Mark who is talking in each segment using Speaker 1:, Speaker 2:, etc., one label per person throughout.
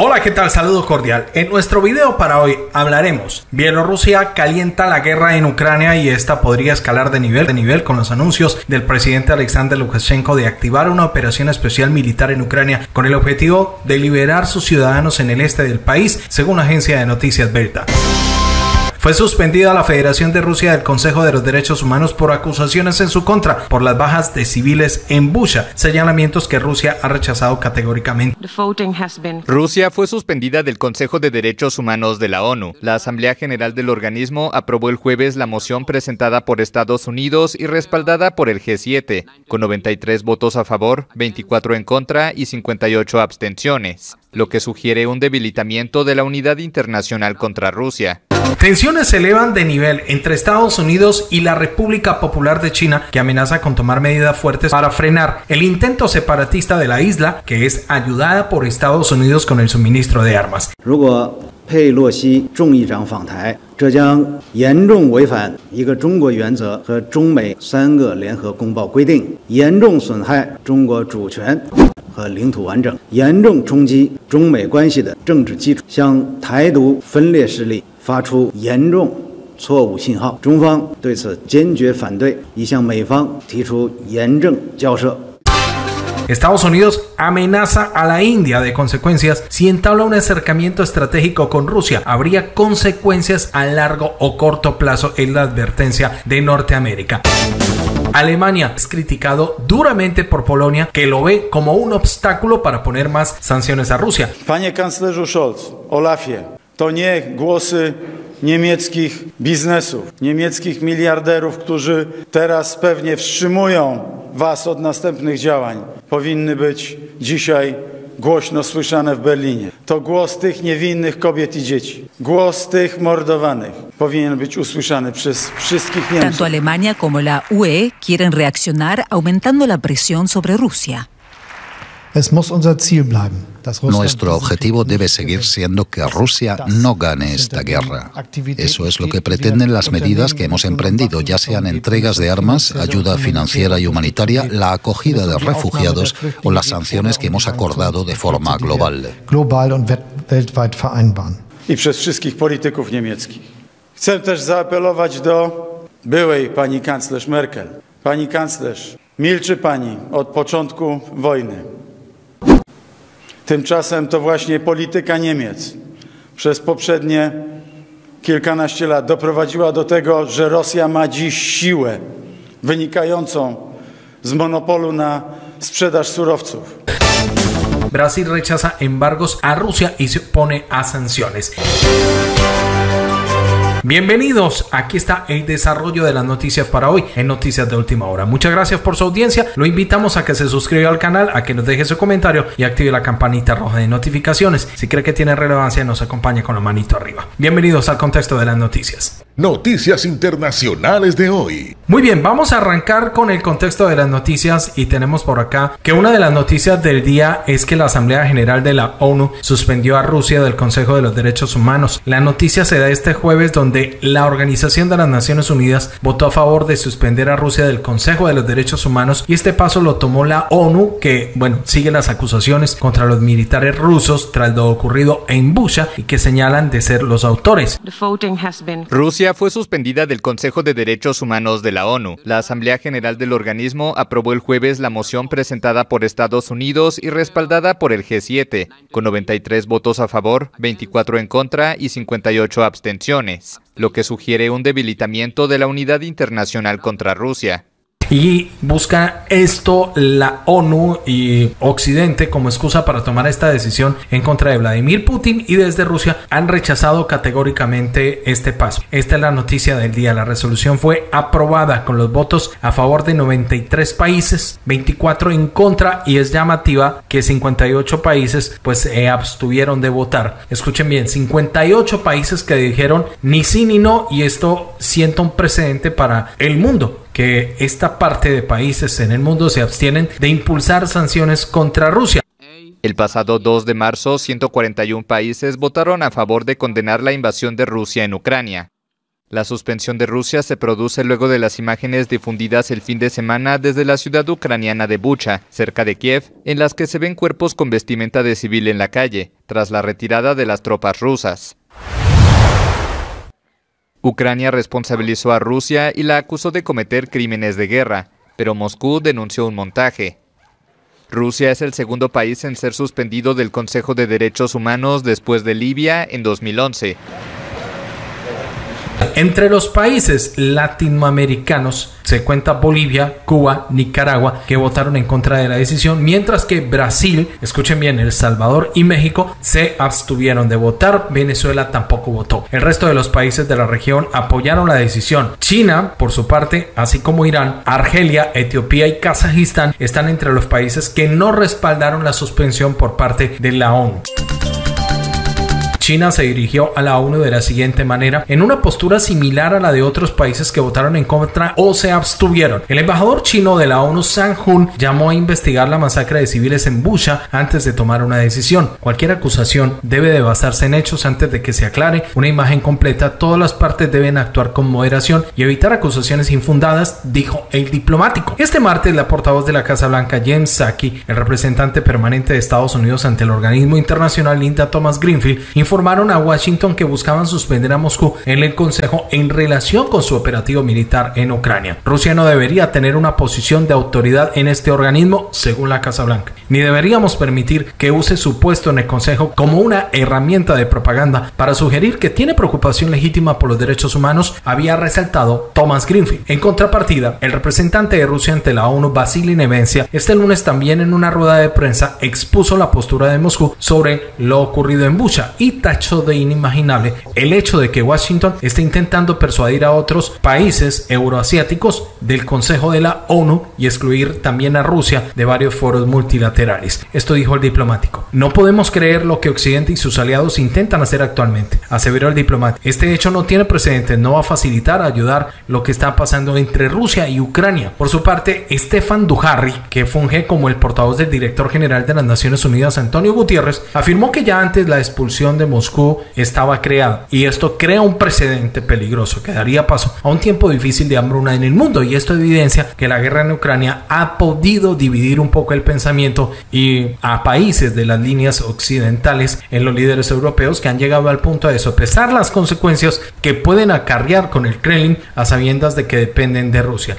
Speaker 1: Hola, ¿qué tal? Saludo cordial. En nuestro video para hoy hablaremos: Bielorrusia calienta la guerra en Ucrania y esta podría escalar de nivel con los anuncios del presidente Alexander Lukashenko de activar una operación especial militar en Ucrania con el objetivo de liberar sus ciudadanos en el este del país, según la agencia de noticias Belta. Fue suspendida la Federación de Rusia del Consejo de los Derechos Humanos por acusaciones en su contra por las bajas de civiles en Bucha, señalamientos que Rusia ha rechazado categóricamente.
Speaker 2: Rusia fue suspendida del Consejo de Derechos Humanos de la ONU. La Asamblea General del organismo aprobó el jueves la moción presentada por Estados Unidos y respaldada por el G7, con 93 votos a favor, 24 en contra y 58 abstenciones, lo que sugiere un debilitamiento de la unidad internacional contra Rusia.
Speaker 1: Tensiones se elevan de nivel entre Estados Unidos y la República Popular de China, que amenaza con tomar medidas fuertes para frenar el intento separatista de la isla, que es ayudada por Estados Unidos con el suministro de armas.
Speaker 3: 佩洛西众议长访台，这将严重违反一个中国原则和中美3个联合公报规定，严重损害中国主权和领土完整，严重冲击中美关系的政治基础，向台独分裂势力发出严重错误信号。中方对此坚决反对，已向美方提出严正交涉。
Speaker 1: Estados Unidos amenaza a la India de consecuencias si entabla un acercamiento estratégico con Rusia. Habría consecuencias a largo o corto plazo, es la advertencia de Norteamérica. Alemania es criticado duramente por Polonia, que lo ve como un obstáculo para poner más sanciones a Rusia.
Speaker 4: Panie kanclerzu Scholz, Olafie, to nie głosy niemieckich biznesów, niemieckich miliarderów, którzy teraz pewnie wstrzymują was od następnych działań, powinny być dzisiaj głośno słyszane w Berlinie. To głos tych niewinnych kobiet i dzieci. Głos tych mordowanych powinien być usłyszany przez wszystkich Niemców.
Speaker 5: Tanto Alemania como la UE quieren reaccionar aumentando la presión sobre Rusia.
Speaker 6: Nuestro objetivo debe seguir siendo que Rusia no gane esta guerra. Eso es lo que pretenden las medidas que hemos emprendido, ya sean entregas de armas, ayuda financiera y humanitaria, la acogida de refugiados o las sanciones que hemos acordado de forma global.
Speaker 4: I przez wszystkich polityków niemieckich. Chcę też zaapelować do byłej pani kanclerz Merkel. Pani kanclerz, milczy pani od początku wojny. Tymczasem to właśnie polityka Niemiec przez poprzednie kilkanaście lat doprowadziła do tego, że Rosja ma dziś siłę wynikającą z monopolu na sprzedaż surowców.
Speaker 1: Brasil rechaza embargos a Rusia y se opone a sanciones. Bienvenidos, aquí está el desarrollo de las noticias para hoy en Noticias de Última Hora. Muchas gracias por su audiencia, lo invitamos a que se suscriba al canal, a que nos deje su comentario y active la campanita roja de notificaciones. Si cree que tiene relevancia, nos acompañe con la manito arriba. Bienvenidos al contexto de las noticias.
Speaker 7: Noticias internacionales de hoy.
Speaker 1: Muy bien, vamos a arrancar con el contexto de las noticias y tenemos por acá que una de las noticias del día es que la Asamblea General de la ONU suspendió a Rusia del Consejo de los Derechos Humanos. La noticia se da este jueves donde la Organización de las Naciones Unidas votó a favor de suspender a Rusia del Consejo de los Derechos Humanos y este paso lo tomó la ONU, que sigue las acusaciones contra los militares rusos tras lo ocurrido en Bucha y que señalan de ser los autores.
Speaker 2: Rusia fue suspendida del Consejo de Derechos Humanos de la ONU. La Asamblea General del organismo aprobó el jueves la moción presentada por Estados Unidos y respaldada por el G7, con 93 votos a favor, 24 en contra y 58 abstenciones, lo que sugiere un debilitamiento de la unidad internacional contra Rusia.
Speaker 1: Y busca esto la ONU y Occidente como excusa para tomar esta decisión en contra de Vladimir Putin, y desde Rusia han rechazado categóricamente este paso. Esta es la noticia del día. La resolución fue aprobada con los votos a favor de 93 países, 24 en contra, y es llamativa que 58 países se abstuvieron de votar. Escuchen bien, 58 países que dijeron ni sí ni no, y esto sienta un precedente para el mundo, que esta parte de países en el mundo se abstienen de impulsar sanciones contra Rusia.
Speaker 2: El pasado 2 de marzo, 141 países votaron a favor de condenar la invasión de Rusia en Ucrania. La suspensión de Rusia se produce luego de las imágenes difundidas el fin de semana desde la ciudad ucraniana de Bucha, cerca de Kiev, en las que se ven cuerpos con vestimenta de civil en la calle, tras la retirada de las tropas rusas. Ucrania responsabilizó a Rusia y la acusó de cometer crímenes de guerra, pero Moscú denunció un montaje. Rusia es el segundo país en ser suspendido del Consejo de Derechos Humanos después de Libia en 2011.
Speaker 1: Entre los países latinoamericanos se cuenta Bolivia, Cuba, Nicaragua, que votaron en contra de la decisión, mientras que Brasil, escuchen bien, El Salvador y México se abstuvieron de votar. Venezuela tampoco votó. El resto de los países de la región apoyaron la decisión. China, por su parte, así como Irán, Argelia, Etiopía y Kazajistán están entre los países que no respaldaron la suspensión por parte de la ONU. China se dirigió a la ONU de la siguiente manera, en una postura similar a la de otros países que votaron en contra o se abstuvieron. El embajador chino de la ONU, Zhang Jun, llamó a investigar la masacre de civiles en Bucha antes de tomar una decisión. Cualquier acusación debe de basarse en hechos antes de que se aclare una imagen completa. Todas las partes deben actuar con moderación y evitar acusaciones infundadas, dijo el diplomático. Este martes, la portavoz de la Casa Blanca, Jen Psaki, el representante permanente de Estados Unidos ante el organismo internacional, Linda Thomas-Greenfield, informaron a Washington que buscaban suspender a Moscú en el Consejo en relación con su operativo militar en Ucrania. Rusia no debería tener una posición de autoridad en este organismo, según la Casa Blanca, ni deberíamos permitir que use su puesto en el Consejo como una herramienta de propaganda para sugerir que tiene preocupación legítima por los derechos humanos, había resaltado Thomas Greenfield. En contrapartida, el representante de Rusia ante la ONU, Vasily Nevencia, este lunes también en una rueda de prensa expuso la postura de Moscú sobre lo ocurrido en Bucha y tachó de inimaginable el hecho de que Washington esté intentando persuadir a otros países euroasiáticos del Consejo de la ONU y excluir también a Rusia de varios foros multilaterales. Esto dijo el diplomático. No podemos creer lo que Occidente y sus aliados intentan hacer actualmente, aseveró el diplomático. Este hecho no tiene precedentes, no va a facilitar, ayudar lo que está pasando entre Rusia y Ucrania. Por su parte, Stefan Dujarric, que funge como el portavoz del director general de las Naciones Unidas, Antonio Guterres, afirmó que ya antes la expulsión de Moscú estaba creada y esto crea un precedente peligroso que daría paso a un tiempo difícil de hambruna en el mundo, y esto evidencia que la guerra en Ucrania ha podido dividir un poco el pensamiento y a países de las líneas occidentales en los líderes europeos que han llegado al punto de sopesar las consecuencias que pueden acarrear con el Kremlin a sabiendas de que dependen de Rusia.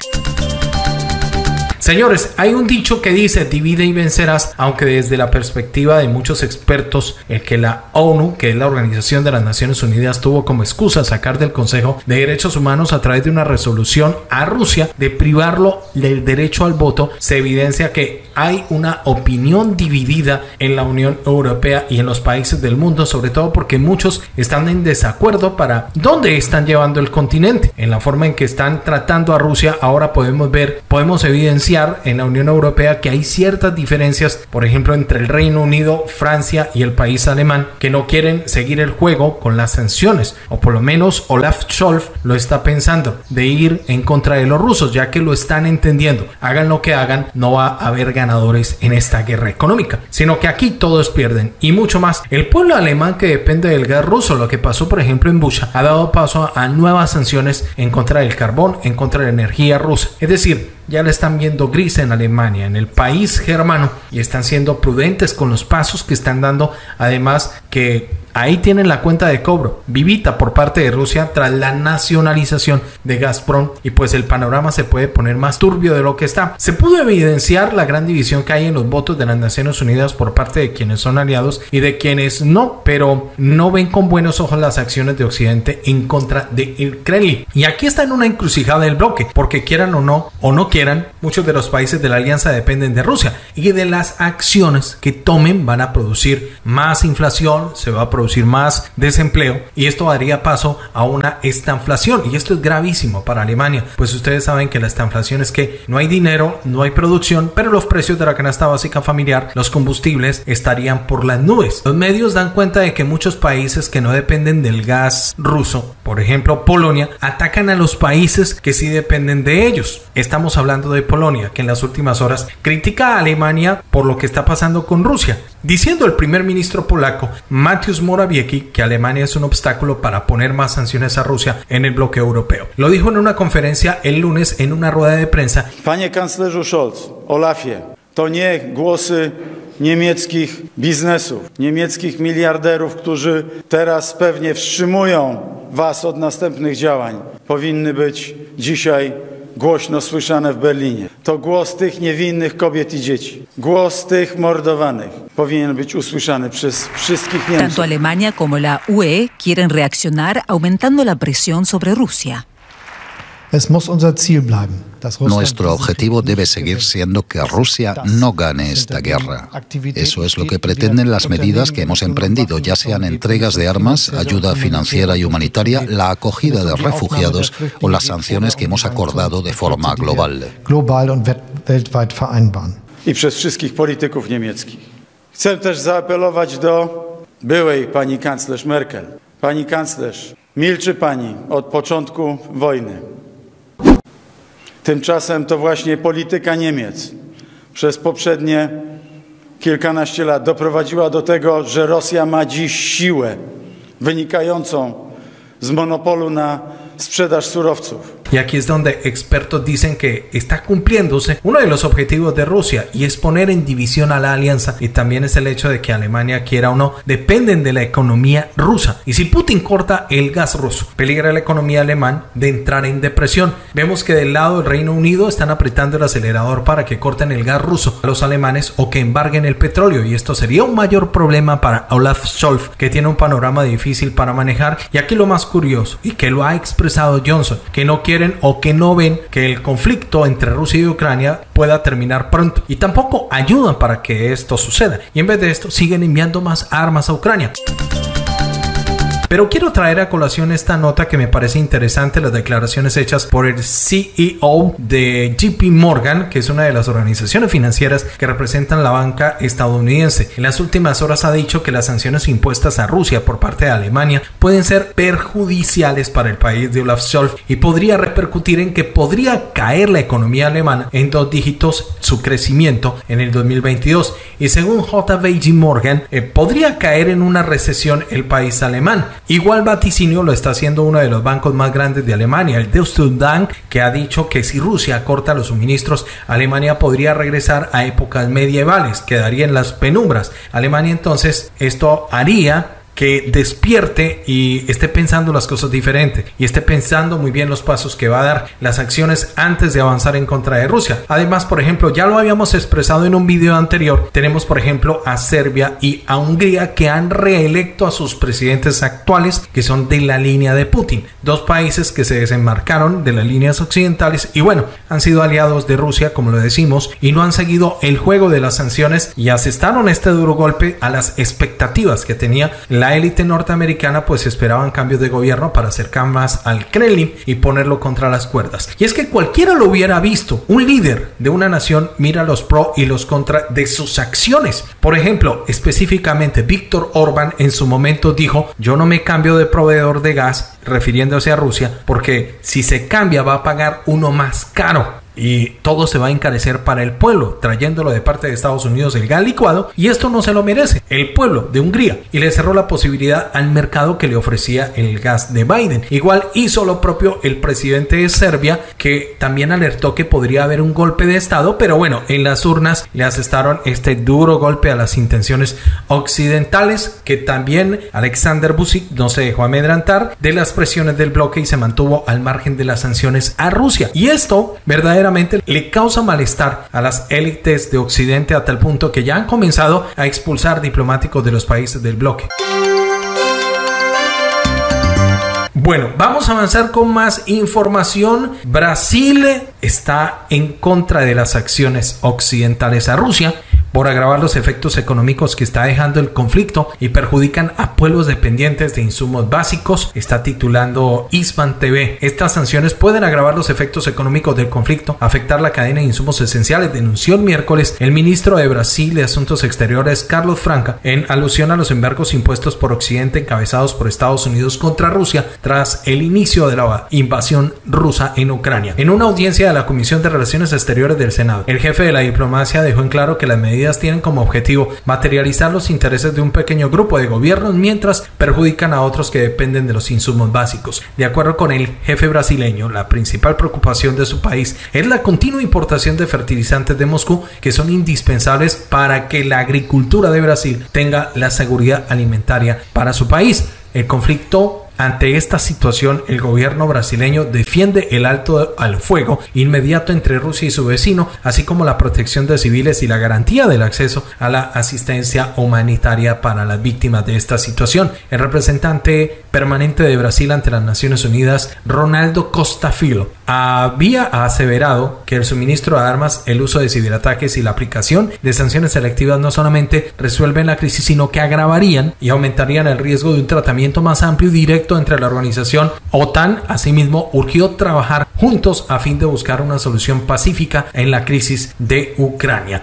Speaker 1: Señores, hay un dicho que dice divide y vencerás, aunque desde la perspectiva de muchos expertos, el que la ONU, que es la Organización de las Naciones Unidas, tuvo como excusa sacar del Consejo de Derechos Humanos a través de una resolución a Rusia de privarlo del derecho al voto, se evidencia que hay una opinión dividida en la Unión Europea y en los países del mundo, sobre todo porque muchos están en desacuerdo para dónde están llevando el continente, en la forma en que están tratando a Rusia. Ahora podemos evidenciar en la Unión Europea que hay ciertas diferencias, por ejemplo, entre el Reino Unido, Francia y el país alemán, que no quieren seguir el juego con las sanciones, o por lo menos Olaf Scholz lo está pensando, de ir en contra de los rusos, ya que lo están entendiendo. Hagan lo que hagan, no va a haber ganadores en esta guerra económica, sino que aquí todos pierden, y mucho más. El pueblo alemán, que depende del gas ruso, lo que pasó por ejemplo en Bucha, ha dado paso a nuevas sanciones en contra del carbón, en contra de la energía rusa. Es decir, ya le están viendo gris en Alemania, en el país germano, y están siendo prudentes con los pasos que están dando. Además que ahí tienen la cuenta de cobro vivita por parte de Rusia tras la nacionalización de Gazprom, y pues el panorama se puede poner más turbio de lo que está. Se pudo evidenciar la gran división que hay en los votos de las Naciones Unidas por parte de quienes son aliados y de quienes no, pero no ven con buenos ojos las acciones de Occidente en contra del Kremlin. Y aquí está en una encrucijada del bloque, porque quieran o no quieran, muchos de los países de la alianza dependen de Rusia, y de las acciones que tomen van a producir más inflación, se va a producir más desempleo, y esto daría paso a una estanflación, y esto es gravísimo para Alemania, pues ustedes saben que la estanflación es que no hay dinero, no hay producción, pero los precios de la canasta básica familiar, los combustibles, estarían por las nubes. Los medios dan cuenta de que muchos países que no dependen del gas ruso, por ejemplo Polonia, atacan a los países que sí dependen de ellos. Estamos hablando de Polonia, que en las últimas horas critica a Alemania por lo que está pasando con Rusia, diciendo el primer ministro polaco Mateusz Morawiecki que Alemania es un obstáculo para poner más sanciones a Rusia en el bloque europeo. Lo dijo en una conferencia el lunes en una rueda de prensa.
Speaker 4: Panie kanclerzu Scholz, Olafie, to nie głosy niemieckich biznesów, niemieckich miliarderów, którzy teraz pewnie wstrzymują was od następnych działań, powinny być dzisiaj głośno słyszane w Berlinie. To głos tych niewinnych kobiet i dzieci. Głos tych mordowanych powinien być usłyszany przez wszystkich Niemców.
Speaker 5: Tanto Alemania como la UE quieren reaccionar aumentando la presión sobre Rusia.
Speaker 6: Nuestro objetivo debe seguir siendo que Rusia no gane esta guerra. Eso es lo que pretenden las medidas que hemos emprendido, ya sean entregas de armas, ayuda financiera y humanitaria, la acogida de refugiados o las sanciones que hemos acordado de forma global.
Speaker 4: I przez wszystkich polityków niemieckich. Chcę też zaapelować do byłej pani kanclerz Merkel. Pani kanclerz, milczy pani od początku wojny. Tymczasem to właśnie polityka Niemiec przez poprzednie kilkanaście lat doprowadziła do tego, że Rosja ma dziś siłę wynikającą z monopolu na sprzedaż surowców.
Speaker 1: Y aquí es donde expertos dicen que está cumpliéndose uno de los objetivos de Rusia y es poner en división a la alianza, y también es el hecho de que Alemania, quiera o no, dependen de la economía rusa, y si Putin corta el gas ruso, peligra la economía alemana de entrar en depresión. Vemos que del lado del Reino Unido están apretando el acelerador para que corten el gas ruso a los alemanes o que embarguen el petróleo, y esto sería un mayor problema para Olaf Scholz, que tiene un panorama difícil para manejar. Y aquí lo más curioso, y que lo ha expresado Johnson, que no quieren o que no ven que el conflicto entre Rusia y Ucrania pueda terminar pronto, y tampoco ayudan para que esto suceda, y en vez de esto siguen enviando más armas a Ucrania. Pero quiero traer a colación esta nota que me parece interesante, las declaraciones hechas por el CEO de JP Morgan, que es una de las organizaciones financieras que representan la banca estadounidense. En las últimas horas ha dicho que las sanciones impuestas a Rusia por parte de Alemania pueden ser perjudiciales para el país de Olaf Scholz y podría repercutir en que podría caer la economía alemana en 2 dígitos su crecimiento en el 2022. Y según JP Morgan, podría caer en una recesión el país alemán. Igual vaticinio lo está haciendo uno de los bancos más grandes de Alemania, el Deutsche Bank, que ha dicho que si Rusia corta los suministros, Alemania podría regresar a épocas medievales, quedaría en las penumbras. Alemania entonces, esto haría que despierte y esté pensando las cosas diferentes y esté pensando muy bien los pasos que va a dar, las acciones antes de avanzar en contra de Rusia. Además, por ejemplo, ya lo habíamos expresado en un video anterior, tenemos por ejemplo a Serbia y a Hungría que han reelecto a sus presidentes actuales, que son de la línea de Putin, 2 países que se desembarcaron de las líneas occidentales y bueno, han sido aliados de Rusia, como lo decimos, y no han seguido el juego de las sanciones y asestaron este duro golpe a las expectativas que tenía la élite norteamericana, pues esperaban cambios de gobierno para acercar más al Kremlin y ponerlo contra las cuerdas. Y es que cualquiera lo hubiera visto. Un líder de una nación mira los pro y los contra de sus acciones. Por ejemplo, específicamente Víctor Orbán en su momento dijo: yo no me cambio de proveedor de gas, refiriéndose a Rusia, porque si se cambia va a pagar uno más caro. Y todo se va a encarecer para el pueblo, trayéndolo de parte de Estados Unidos el gas licuado, y esto no se lo merece el pueblo de Hungría, y le cerró la posibilidad al mercado que le ofrecía el gas de Biden. Igual hizo lo propio el presidente de Serbia, que también alertó que podría haber un golpe de estado, pero bueno, en las urnas le asestaron este duro golpe a las intenciones occidentales, que también Alexander Vučić no se dejó amedrentar de las presiones del bloque y se mantuvo al margen de las sanciones a Rusia, y esto verdaderamente le causa malestar a las élites de Occidente a tal punto que ya han comenzado a expulsar diplomáticos de los países del bloque. Bueno, vamos a avanzar con más información. Brasil está en contra de las acciones occidentales a Rusia por agravar los efectos económicos que está dejando el conflicto y perjudican a pueblos dependientes de insumos básicos, está titulando Isman TV. Estas sanciones pueden agravar los efectos económicos del conflicto, afectar la cadena de insumos esenciales, denunció el miércoles el ministro de Brasil de Asuntos Exteriores, Carlos Franca, en alusión a los embargos impuestos por Occidente encabezados por Estados Unidos contra Rusia tras el inicio de la invasión rusa en Ucrania. En una audiencia de la Comisión de Relaciones Exteriores del Senado, el jefe de la diplomacia dejó en claro que las medidas medidas tienen como objetivo materializar los intereses de un pequeño grupo de gobiernos mientras perjudican a otros que dependen de los insumos básicos. De acuerdo con el jefe brasileño, la principal preocupación de su país es la continua importación de fertilizantes de Moscú, que son indispensables para que la agricultura de Brasil tenga la seguridad alimentaria para su país. El conflicto. Ante esta situación, el gobierno brasileño defiende el alto al fuego inmediato entre Rusia y su vecino, así como la protección de civiles y la garantía del acceso a la asistencia humanitaria para las víctimas de esta situación. El representante permanente de Brasil ante las Naciones Unidas, Ronaldo Costa Filho, había aseverado que el suministro de armas, el uso de ciberataques y la aplicación de sanciones selectivas no solamente resuelven la crisis, sino que agravarían y aumentarían el riesgo de un tratamiento más amplio y directo entre la organización OTAN. Asimismo, urgió trabajar juntos a fin de buscar una solución pacífica en la crisis de Ucrania.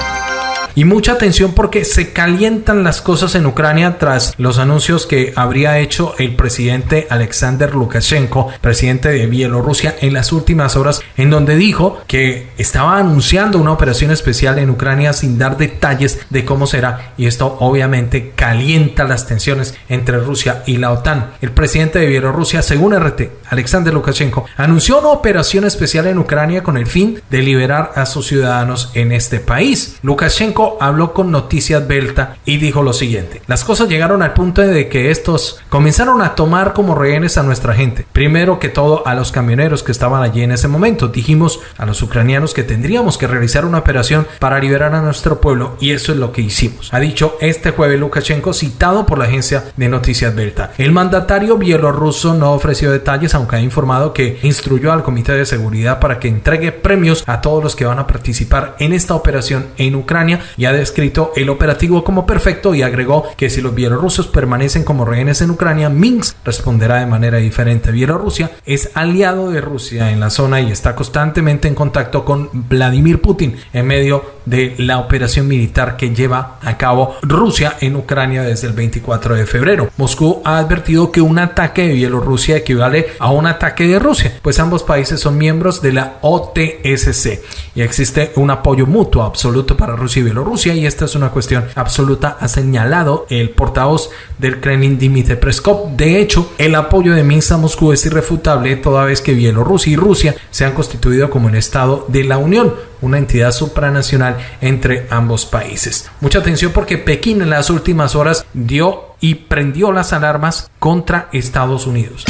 Speaker 1: Y mucha atención porque se calientan las cosas en Ucrania tras los anuncios que habría hecho el presidente Alexander Lukashenko, presidente de Bielorrusia, en las últimas horas, en donde dijo que estaba anunciando una operación especial en Ucrania sin dar detalles de cómo será, y esto obviamente calienta las tensiones entre Rusia y la OTAN. El presidente de Bielorrusia, según RT, Alexander Lukashenko, anunció una operación especial en Ucrania con el fin de liberar a sus ciudadanos en este país. Lukashenko habló con Noticias Belta y dijo lo siguiente: las cosas llegaron al punto de que estos comenzaron a tomar como rehenes a nuestra gente. Primero que todo a los camioneros que estaban allí en ese momento. Dijimos a los ucranianos que tendríamos que realizar una operación para liberar a nuestro pueblo, y eso es lo que hicimos, ha dicho este jueves Lukashenko, citado por la agencia de Noticias Belta. El mandatario bielorruso no ofreció detalles, aunque ha informado que instruyó al Comité de Seguridad para que entregue premios a todos los que van a participar en esta operación en Ucrania, y ha descrito el operativo como perfecto, y agregó que si los bielorrusos permanecen como rehenes en Ucrania, Minsk responderá de manera diferente. Bielorrusia es aliado de Rusia en la zona y está constantemente en contacto con Vladimir Putin en medio de la operación militar que lleva a cabo Rusia en Ucrania desde el 24 de febrero. Moscú ha advertido que un ataque de Bielorrusia equivale a un ataque de Rusia, pues ambos países son miembros de la OTSC y existe un apoyo mutuo absoluto para Rusia y Bielorrusia, y esta es una cuestión absoluta, ha señalado el portavoz del Kremlin, Dmitry Peskov. De hecho, el apoyo de Minsk a Moscú es irrefutable, toda vez que Bielorrusia y Rusia se han constituido como un estado de la Unión, una entidad supranacional entre ambos países. Mucha atención porque Pekín en las últimas horas dio y prendió las alarmas contra Estados Unidos.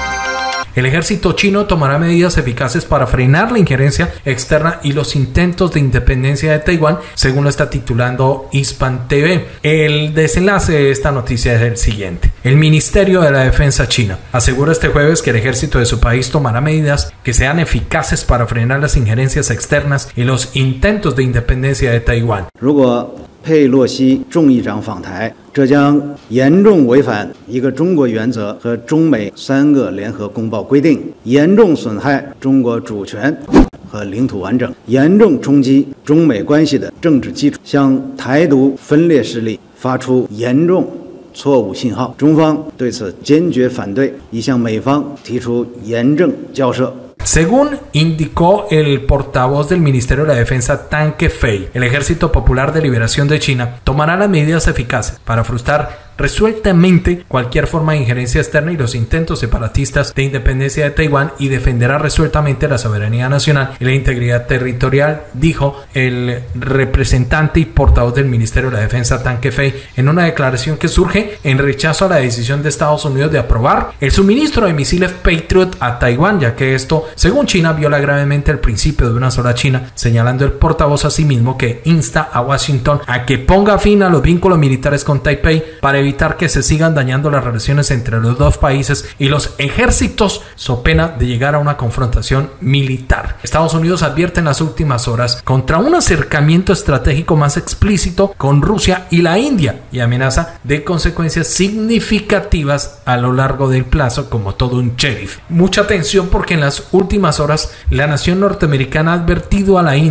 Speaker 1: El ejército chino tomará medidas eficaces para frenar la injerencia externa y los intentos de independencia de Taiwán, según lo está titulando Hispan TV. El desenlace de esta noticia es el siguiente: el Ministerio de la Defensa china asegura este jueves que el ejército de su país tomará medidas que sean eficaces para frenar las injerencias externas y los intentos de independencia de Taiwán.
Speaker 3: 佩洛西众议长访台，这将严重违反一个中国原则和中美3个联合公报规定，严重损害中国主权和领土完整，严重冲击中美关系的政治基础，向台独分裂势力发出严重错误信号。中方对此坚决反对，已向美方提出严正交涉。
Speaker 1: Según indicó el portavoz del Ministerio de la Defensa, Tang Kefei, el Ejército Popular de Liberación de China tomará las medidas eficaces para frustrar resueltamente cualquier forma de injerencia externa y los intentos separatistas de independencia de Taiwán, y defenderá resueltamente la soberanía nacional y la integridad territorial, dijo el representante y portavoz del Ministerio de la Defensa, Tang Kefei, en una declaración que surge en rechazo a la decisión de Estados Unidos de aprobar el suministro de misiles Patriot a Taiwán, ya que esto, según China, viola gravemente el principio de una sola China, señalando el portavoz asimismo que insta a Washington a que ponga fin a los vínculos militares con Taipei para evitar que se sigan dañando las relaciones entre los dos países y los ejércitos, so pena de llegar a una confrontación militar. Estados Unidos advierte en las últimas horas contra un acercamiento estratégico más explícito con Rusia y la India, y amenaza de consecuencias significativas a lo largo del plazo, como todo un sheriff. Mucha atención porque en las últimas horas la nación norteamericana ha advertido a la India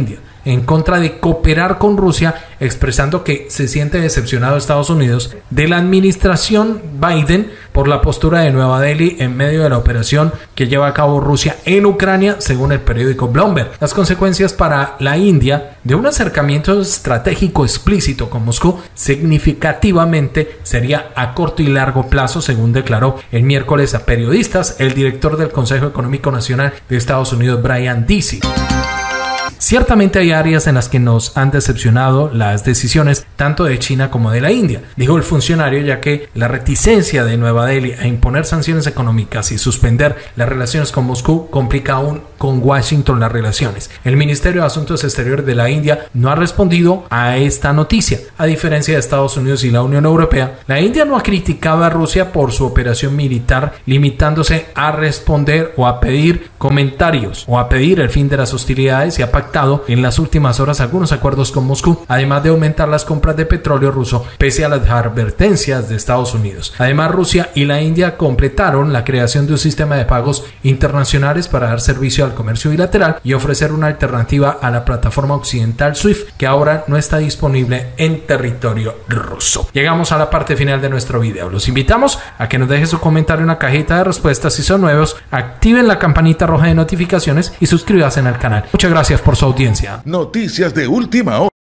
Speaker 1: en contra de cooperar con Rusia, expresando que se siente decepcionado Estados Unidos de la administración Biden por la postura de Nueva Delhi en medio de la operación que lleva a cabo Rusia en Ucrania, según el periódico Bloomberg. Las consecuencias para la India de un acercamiento estratégico explícito con Moscú significativamente sería a corto y largo plazo, según declaró el miércoles a periodistas el director del Consejo Económico Nacional de Estados Unidos, Brian Deese. Ciertamente hay áreas en las que nos han decepcionado las decisiones tanto de China como de la India, dijo el funcionario, ya que la reticencia de Nueva Delhi a imponer sanciones económicas y suspender las relaciones con Moscú complica aún con Washington las relaciones. El Ministerio de Asuntos Exteriores de la India no ha respondido a esta noticia. A diferencia de Estados Unidos y la Unión Europea, la India no ha criticado a Rusia por su operación militar, limitándose a responder o a pedir comentarios o a pedir el fin de las hostilidades, y ha pactado en las últimas horas algunos acuerdos con Moscú, además de aumentar las compras de petróleo ruso pese a las advertencias de Estados Unidos. Además, Rusia y la India completaron la creación de un sistema de pagos internacionales para dar servicio al comercio bilateral y ofrecer una alternativa a la plataforma occidental SWIFT, que ahora no está disponible en territorio ruso. Llegamos a la parte final de nuestro video. Los invitamos a que nos dejen su comentario en la cajita de respuestas. Si son nuevos, activen la campanita roja de notificaciones y suscríbanse al canal. Muchas gracias por su audiencia.
Speaker 7: Noticias de última hora.